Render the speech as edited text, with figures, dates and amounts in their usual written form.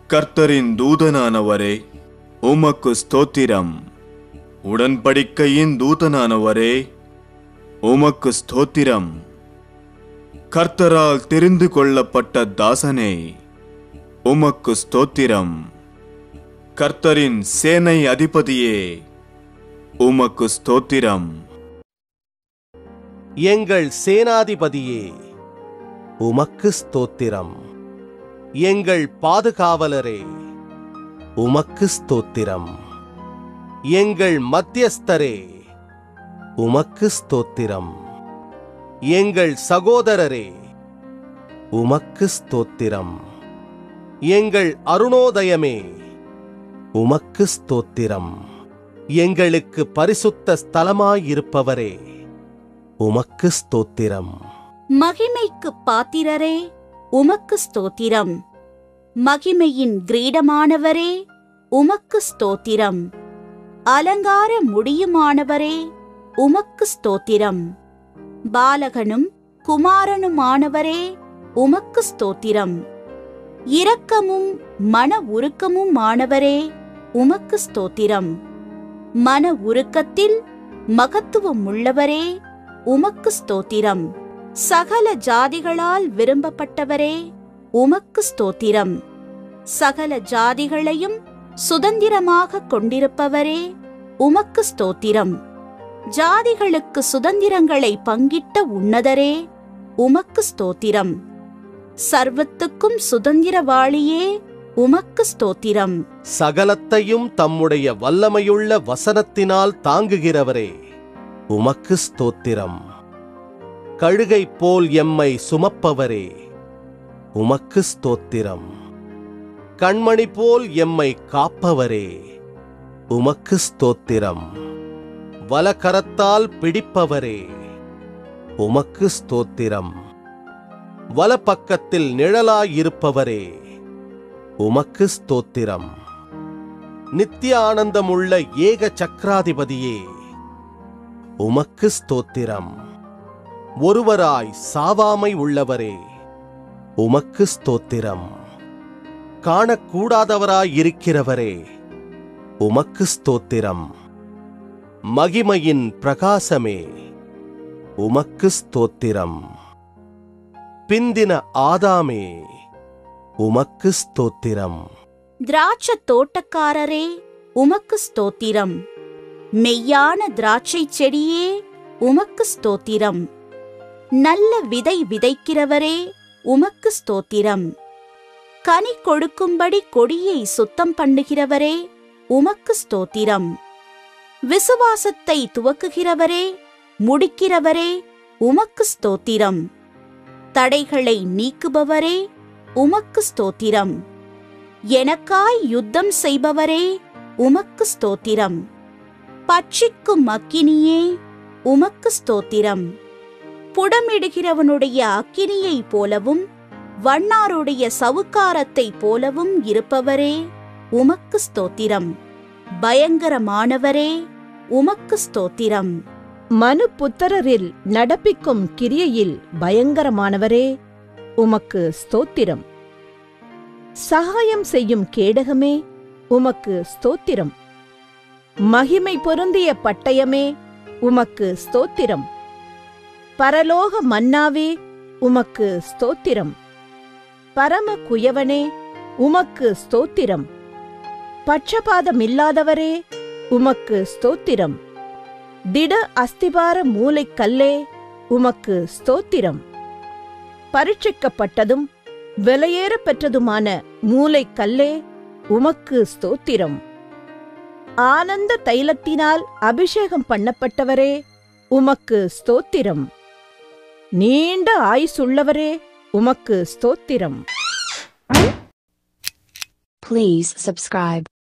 கர்த்தரின் தூதனானவரே, உமக்கு ஸ்தோத்திரம். உடன்படிக்கையின் தூதனானவரே, உமக்கு ஸ்தோத்திரம். கர்த்தரால் தெரிந்து கொள்ளப்பட்ட தாசனே, உமக்கு ஸ்தோத்திரம். கர்த்தரின் சேனை அதிபதியே, உமக்கு ஸ்தோத்திரம். எங்கள் சேனாதிபதியே, உமக்கு ஸ்தோத்திரம். எங்கள் பாதுகாவலரே, உமக்கு ஸ்தோத்திரம். எங்கள் மத்தியஸ்தரே, உமக்கு ஸ்தோத்திரம். எங்கள் சகோதரரே, உமக்கு ஸ்தோத்திரம். எங்கள் அருணோதயமே, உமக்கு ஸ்தோத்திரம். எங்களுக்கு பரிசுத்த ஸ்தலமாயிருப்பவரே, உமக்கு ஸ்தோத்திரம். மகிமைக்கு பாத்திரரே, உமக்கு ஸ்தோத்திரம். மகிமையின் கிரீடமானவரே, உமக்கு ஸ்தோத்திரம். அலங்கார முடியுமானவரே, உமக்கு ஸ்தோத்திரம். பாலகனும் குமாரனுமானவரே, உமக்கு ஸ்தோத்திரம். இரக்கமும் மன உருக்கமுமானவரே, உமக்கு ஸ்தோத்திரம். மன உருக்கத்தில் மகத்துவமுள்ளவரே, உமக்கு ஸ்தோத்திரம். சகல ஜாதிகளால் விரும்பப்பட்டவரே, உமக்கு ஸ்தோத்திரம். சகல ஜாதிகளையும் சுதந்திரமாக கொண்டிருப்பவரே, உமக்கு ஸ்தோத்திரம். ஜாதிகளுக்கு சுதந்திரங்களை பங்கிட்ட உன்னதரே, உமக்கு ஸ்தோத்திரம். சர்வத்துக்கும் சுதந்திரவாளியே, உமக்கு ஸ்தோத்திரம். சகலத்தையும் தம்முடைய வல்லமையுள்ள வசனத்தினால் தாங்குகிறவரே, உமக்கு ஸ்தோத்திரம். கழுகை போல் எம்மை சுமப்பவரே, உமக்கு ஸ்தோத்திரம். கண்மணி போல் எம்மை காப்பவரே, உமக்கு ஸ்தோத்திரம். வலக்கரத்தால் பிடிப்பவரே, உமக்கு ஸ்தோத்திரம். வலப்பக்கத்தில் நிழலாயிருப்பவரே, உமக்கு ஸ்தோத்திரம். நித்திய ஆனந்தமுள்ள ஏக சக்கராதிபதியே, உமக்கு ஸ்தோத்திரம். ஒருவராய் சாவாமை உள்ளவரே, உமக்கு ஸ்தோத்திரம். காணக்கூடாதவராயிருக்கிறவரே, உமக்கு ஸ்தோத்திரம். மகிமையின் பிரகாசமே, உமக்கு ஸ்தோத்திரம். பிந்தின ஆதாமே, உமக்கு ஸ்தோத்திரம். திராட்சை தோட்டக்காரரே, உமக்கு ஸ்தோத்திரம். மெய்யான திராட்சை செடியே, உமக்கு ஸ்தோத்திரம். நல்ல விதை விதைக்கிறவரே, உமக்கு ஸ்தோத்திரம். கனி கொடுக்கும்படி கொடியை சுத்தம் பண்ணுகிறவரே, உமக்கு ஸ்தோத்திரம். விசுவாசத்தை துவக்குகிறவரே, முடிக்கிறவரே, உமக்கு ஸ்தோத்திரம். தடைகளை நீக்குபவரே, உமக்கு ஸ்தோத்திரம். எனக்காய் யுத்தம் செய்பவரே, உமக்கு ஸ்தோத்திரம். பட்சிக்கும் அக்கினியே, உமக்கு ஸ்தோத்திரம். புடமிடுகிறவனுடைய அக்கினியைப் போலவும் வண்ணாருடைய சவுக்காரத்தைப் போலவும் இருப்பவரே, உமக்கு ஸ்தோத்திரம். பயங்கரமானவரே, உமக்கு ஸ்தோத்திரம். மனுபுத்திரரில் நடப்பிக்கும் கிரியையில் பயங்கரமானவரே, உமக்கு ஸ்தோத்திரம். சகாயம் செய்யும் கேடகமே, உமக்கு ஸ்தோத்திரம். மகிமை பொருந்திய பட்டயமே, உமக்கு ஸ்தோத்திரம். பரலோக மன்னாவே, உமக்கு ஸ்தோத்திரம். பரம குயவனே, உமக்கு ஸ்தோத்திரம். பட்சபாதமில்லாதவரே, உமக்கு ஸ்தோத்திரம். திட அஸ்திபார மூலைக்கல்லே, உமக்கு ஸ்தோத்திரம். பரீட்சிக்கப்பட்டதும் விலையேற பெற்றதுமான மூலைக்கல்லே, உமக்கு ஸ்தோத்திரம். ஆனந்த தைலத்தினால் அபிஷேகம் பண்ணப்பட்டவரே, உமக்கு ஸ்தோத்திரம். நீண்ட ஆயுசுள்ளவரே, உமக்கு ஸ்தோத்திரம். Please subscribe.